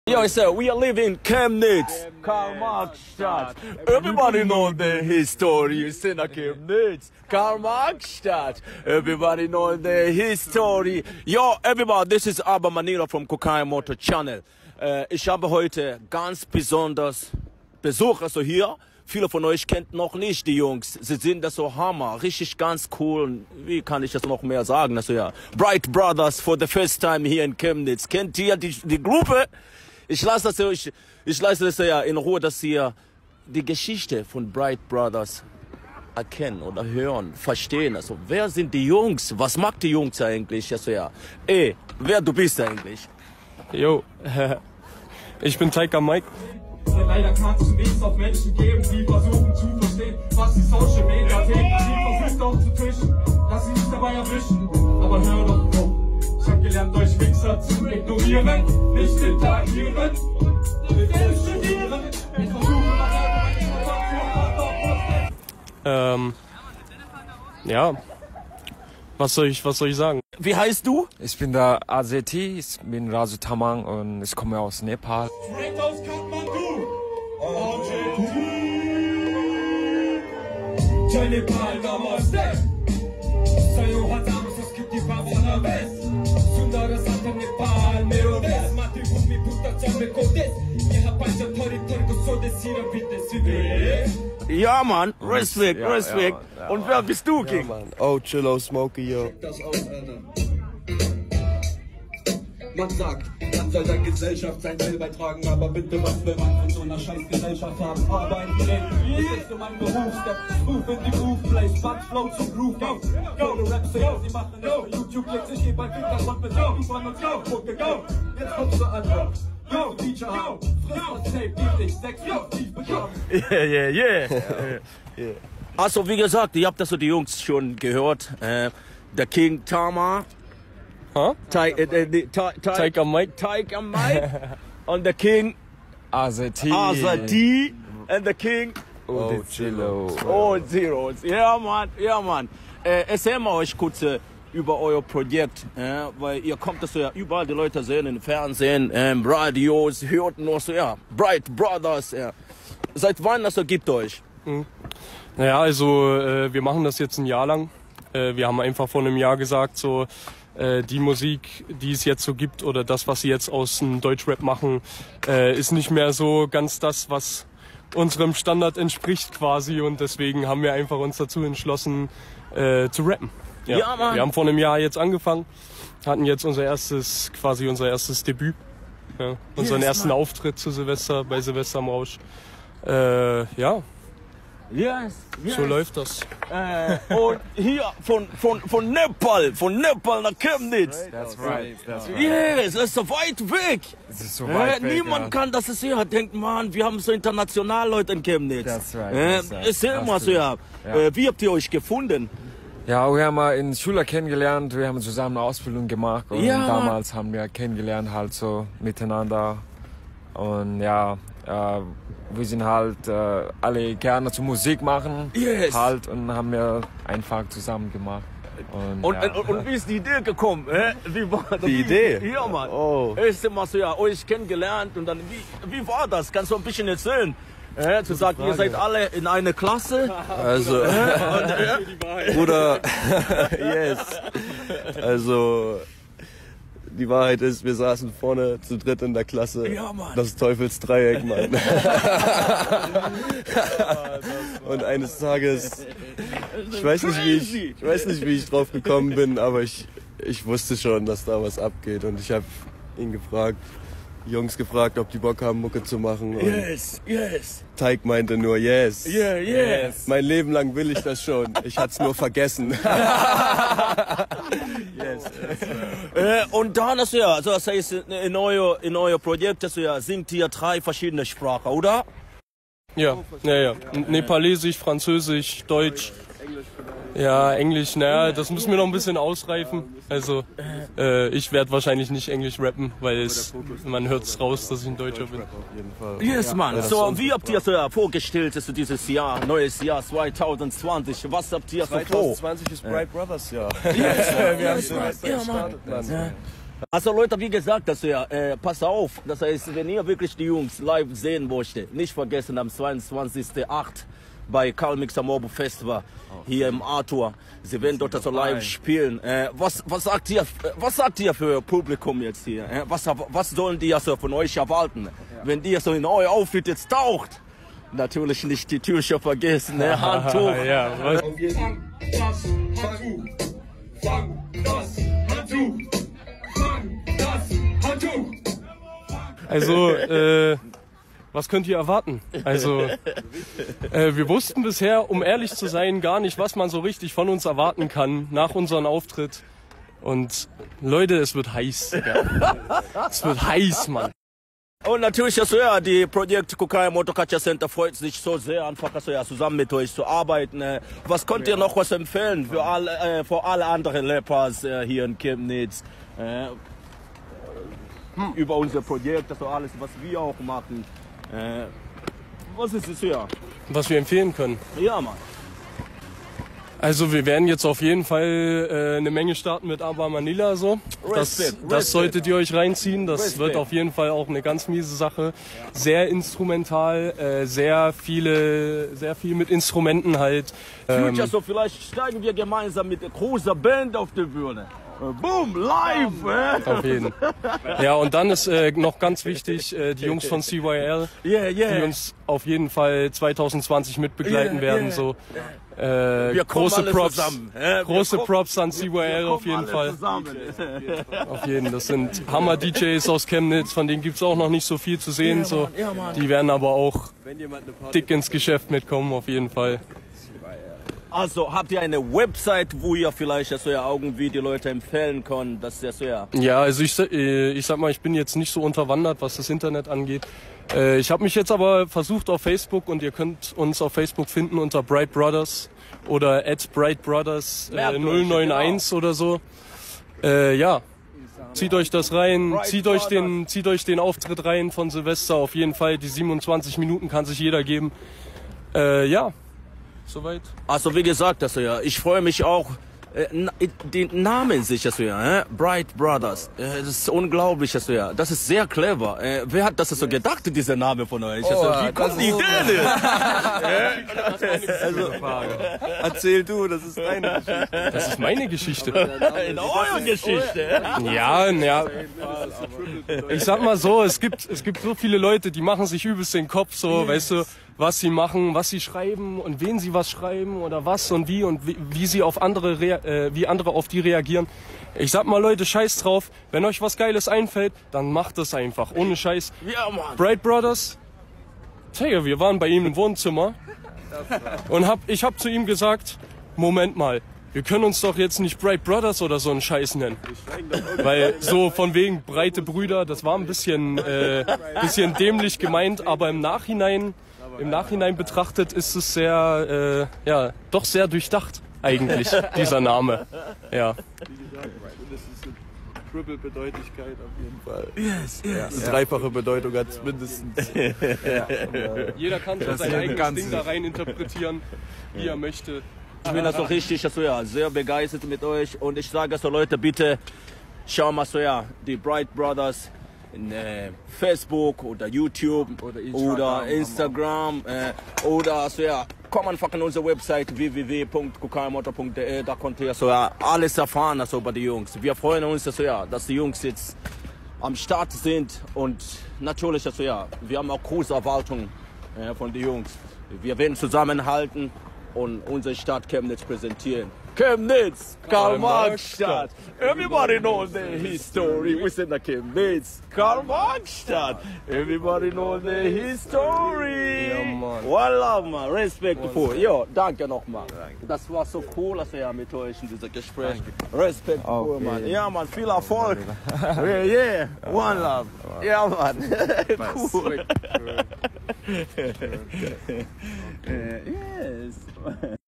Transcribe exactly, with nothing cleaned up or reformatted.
Yo, sir, we are living in Chemnitz, Karl-Marx-Stadt. Everybody know the history. It's in Chemnitz, Karl-Marx-Stadt. Everybody know the history. Yo, everybody, this is Abba Manila from Kokain Motor Channel. Äh, ich habe heute ganz besonders Besuch, also hier. Viele von euch kennt noch nicht die Jungs. Sie sind das so Hammer, richtig ganz cool. Wie kann ich das noch mehr sagen? Also ja, Bright Brothers for the first time hier in Chemnitz. Kennt ihr die, die Gruppe? Ich lasse das euch, ich lasse das ja in Ruhe, dass ihr die Geschichte von Bright Brothers erkennen oder hören, verstehen. Also wer sind die Jungs? Was macht die Jungs eigentlich? Also ja, ey, wer du bist eigentlich? Jo, ich bin Taika Mike. Leider kann es nichts auf Menschen geben, die versuchen zu verstehen, was die Social Media Themen, die versucht auch zu tischen, dass sie sich dabei erwischen. Aber hör doch drauf, ich hab gelernt, euch Wichser zu ignorieren, nicht interagieren, nicht studieren. Ich versuche meine Ähm, ja, was soll ich, was soll ich sagen? Wie heißt du? Ich bin der A Z T, ich bin Rasu Tamang und ich komme aus Nepal. Straight aus Kathmandu, Argentin. Jai Nepal, Namaste. Sayo Hatam, es gibt die Pavana West. Sundara Santa Nepal, Merodes. Mati Bhumi Puta Chame Kodes. Yaha Pacha Tori Torko Sodes, Sira Fitness Vive. Ja, Mann, Respekt, ja, Respekt. Ja, ja, und wer bist du, King? Ja, oh, Chillo, Smokey, yo. Das aus, Alter. Man sagt, man soll der Gesellschaft sein Teil beitragen, aber bitte, was will man von so einer scheiß Gesellschaft haben? Arbeiten gehen, das ist so mein Beruf, Step, Move in die Groove, Place, Bud, Flow zum Groove, go, go, go, Rap, Sing, sie machen es für YouTube, jetzt ich geh bei Hintergrund mit Go, von uns, go, gucke, go, jetzt kommst du an, go, Teacher, go, friss das Tape, gib dich, sechs, go, tief bekommen. Yeah, yeah, yeah. yeah. Also, wie gesagt, ihr habt das so die Jungs schon gehört. Äh, der King Tama. Huh? Tai, äh, äh, ta, ta, Taika Mike. Taika Mike. Und der King A Z T. A Z T. Und der King Oh, Chillo. Oh, Zeros. Ja, Mann, ja, Mann. Äh, erzählen wir euch kurz äh, über euer Projekt, äh, weil ihr kommt das so ja überall, die Leute sehen im Fernsehen, ähm, Radios, hört noch so, ja, Bright Brothers, ja. Seit wann das so gibt euch? Mhm. Naja, also äh, wir machen das jetzt ein Jahr lang. Äh, wir haben einfach vor einem Jahr gesagt, so äh, die Musik, die es jetzt so gibt oder das, was sie jetzt aus dem Deutschrap machen, äh, ist nicht mehr so ganz das, was unserem Standard entspricht quasi. Und deswegen haben wir einfach uns dazu entschlossen, äh, zu rappen. Ja, ja, Mann. Wir haben vor einem Jahr jetzt angefangen, hatten jetzt unser erstes, quasi unser erstes Debüt, ja, unseren yes, ersten Mann. Auftritt zu Silvester bei Silvester am Rausch. Äh, ja. Yes, yes. So läuft das. Äh, und hier von, von, von Nepal, von Nepal nach Chemnitz. That's right, that's right. Yes, das ist so weit weg. Es ist so Äh, weit weg, niemand ja. kann das hier. Denkt man, wir haben so international Leute in Chemnitz. That's right, Äh, that's right. erzähl Hast mal du. so, ja. Ja. Äh, wie habt ihr euch gefunden? Ja, wir haben mal in Schule kennengelernt, wir haben zusammen eine Ausbildung gemacht und Ja. damals haben wir kennengelernt halt so miteinander und ja, äh, wir sind halt äh, alle gerne zur Musik machen Yes. halt und haben wir einfach zusammen gemacht. Und, Und, ja. und, und wie ist die Idee gekommen? Äh? Wie war Die Idee? Ja, Mann. Oh. Erst mal so, ja, euch kennengelernt und dann, wie, wie war das? Kannst du ein bisschen erzählen? Äh, zu sagen, ihr seid alle in einer Klasse. Also, Bruder, yes. Also, die Wahrheit ist, wir saßen vorne zu dritt in der Klasse. Ja, Mann. Das Teufelsdreieck, Mann. Und eines Tages, ich weiß nicht, wie ich, ich weiß nicht, wie ich drauf gekommen bin, aber ich, ich wusste schon, dass da was abgeht. Und ich habe ihn gefragt, die Jungs gefragt, ob die Bock haben, Mucke zu machen. Und Yes, yes. Teig meinte nur yes. Yeah, yes. Mein Leben lang will ich das schon. Ich hatte es nur vergessen. Yes. Äh, und dann hast du ja, also das heißt, in euer, in euer Projekt hast du ja, singt ihr drei verschiedene Sprachen, oder? Ja, ja, ja. Nepalesisch, Französisch, Deutsch. Ja, Englisch, naja, das müssen wir noch ein bisschen ausreifen. Also, äh, ich werde wahrscheinlich nicht Englisch rappen, weil es, man hört es raus, dass ich ein Deutscher bin. Yes, Mann. So, wie habt ihr so ja, vorgestellt, dass du dieses Jahr, neues Jahr zwanzig zwanzig, was habt ihr so vor? zwanzig zwanzig ist Bright Brothers Jahr. Yes, Wir haben yes, Mann. Silvester Ja, Mann. gestartet, Mann. Also Leute, wie gesagt, das ja, äh, pass auf, das heißt, wenn ihr wirklich die Jungs live sehen möchtet, nicht vergessen am zweiundzwanzigsten achten bei Karl Mixer Morbo Festival hier im Arthur. Sie werden dort so live spielen. Äh, was, was sagt ihr, was sagt ihr für Publikum jetzt hier? Äh, was, was sollen die also von euch erwarten, ja, wenn die so in euer Outfit jetzt taucht? Natürlich nicht die Tücher vergessen, ne? Handtuch. Ja, was? Fang das Handtuch! Fang das Handtuch! Fang das Handtuch! Also, äh, was könnt ihr erwarten? Also, äh, wir wussten bisher, um ehrlich zu sein, gar nicht, was man so richtig von uns erwarten kann nach unserem Auftritt. Und Leute, es wird heiß. Ja. Es wird heiß, Mann. Und natürlich, also, ja, die Projekt Kokai Motor Culture Center freut sich so sehr, einfach also, ja, zusammen mit euch zu arbeiten. Äh, was könnt ihr noch was empfehlen für alle, äh, für alle anderen Rappers äh, hier in Chemnitz? Äh, hm. Über unser Projekt, also alles, was wir auch machen. Äh, was ist es hier? Was wir empfehlen können? Ja, Mann. Also wir werden jetzt auf jeden Fall äh, eine Menge starten mit Aba Manila so. Das, Respekt, das solltet ihr euch reinziehen. Das Respekt. wird auf jeden Fall auch eine ganz miese Sache. Sehr instrumental, äh, sehr viele, sehr viel mit Instrumenten halt. Ähm, Future, so vielleicht steigen wir gemeinsam mit der großen Band auf die Bühne. Boom, live! Äh? Auf jeden. Ja, und dann ist äh, noch ganz wichtig, äh, die Jungs von C Y L, Yeah, yeah. die uns auf jeden Fall zwanzig zwanzig mitbegleiten Yeah, werden. yeah. So. Äh, Wir kommen große alle Props, zusammen. Ja, wir große kommen- Props an C Y L auf jeden Fall. Auf jeden, das sind Hammer-D Js aus Chemnitz, von denen gibt's auch noch nicht so viel zu sehen. So. Die werden aber auch dick ins Geschäft mitkommen, auf jeden Fall. Also habt ihr eine Website, wo ihr vielleicht also ja irgendwie die Leute empfehlen könnt, dass das ja. Ja, also ich, äh, ich sag mal, ich bin jetzt nicht so unterwandert, was das Internet angeht. Äh, Ich habe mich jetzt aber versucht auf Facebook, und ihr könnt uns auf Facebook finden unter Bright Brothers oder at Bright Brothers äh, null neun eins oder so. Äh, ja, zieht euch das rein, Bright zieht euch, den, Brothers. zieht euch den Auftritt rein von Silvester. Auf jeden Fall, die siebenundzwanzig Minuten kann sich jeder geben. Äh, ja, soweit. Also wie gesagt, also ja, ich freue mich auch. Äh, na- den Namen sich also ja, äh? Bright Brothers. Äh, das ist unglaublich, also ja. Das ist sehr clever. Äh, wer hat das so gedacht, dieser Name von euch? Also, Oh, wie kommt das die ist- Idee denn? Also, Erzähl du, das ist deine Geschichte. das ist meine Geschichte. In eurer Geschichte. Ja, ja. Ich sag mal so, es gibt, es gibt so viele Leute, die machen sich übelst den Kopf so, weißt du, was sie machen, was sie schreiben und wen sie was schreiben oder was und wie und wie, wie sie auf andere, rea äh, wie andere auf die reagieren. Ich sag mal, Leute, scheiß drauf. Wenn euch was Geiles einfällt, dann macht es einfach, ohne Scheiß. Ja, Mann. Bright Brothers, Digga, wir waren bei ihm im Wohnzimmer und hab, ich hab zu ihm gesagt, Moment mal, wir können uns doch jetzt nicht Bright Brothers oder so einen Scheiß nennen. Weil so von wegen breite Brüder, das war ein bisschen, äh, bisschen dämlich gemeint, aber im Nachhinein, im Nachhinein betrachtet ist es sehr, äh, ja, doch sehr durchdacht eigentlich, dieser Name. Ja. Das ist eine Triple-Bedeutigkeit auf jeden Fall. Yes, yes. Eine dreifache Bedeutung hat es mindestens. Jeder kann so sein eigenes Ding da rein interpretieren, wie er möchte. Ich bin also richtig, also ja, sehr begeistert mit euch, und ich sage also Leute, bitte schau mal so ja, die Bright Brothers in äh, Facebook oder YouTube oder Instagram oder, Instagram, äh, oder also ja, komm einfach an unsere Website w w w punkt kokaimotor punkt d e, da könnt ihr also ja alles erfahren also über die Jungs. Wir freuen uns also ja, dass die Jungs jetzt am Start sind, und natürlich also ja, wir haben auch große Erwartungen äh, von den Jungs. Wir werden zusammenhalten und unsere Stadt Chemnitz präsentieren. Chemnitz, Karl-Marx-Stadt. Everybody knows the history. We sind der Chemnitz, Karl-Marx-Stadt. Everybody knows the history. Ja, Mann. One love, man. Respektvoll. Ja, danke nochmal. Das war so cool, dass wir ja mit euch in diesem Gespräch. Respektvoll, Okay. Mann. Ja, Mann. Viel Erfolg. Yeah, yeah. One love. Ja, Mann. Cool. Yes.